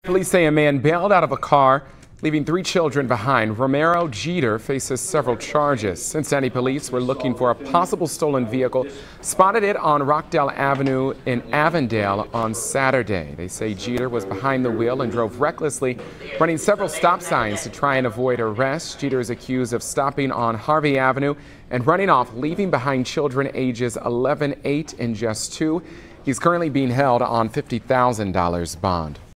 Police say a man bailed out of a car, leaving 3 children behind. Romero Jeter faces several charges. Cincinnati police were looking for a possible stolen vehicle, spotted it on Rockdale Avenue in Avondale on Saturday. They say Jeter was behind the wheel and drove recklessly, running several stop signs to try and avoid arrest. Jeter is accused of stopping on Harvey Avenue and running off, leaving behind children ages 11, 8, and just 2. He's currently being held on $50,000 bond.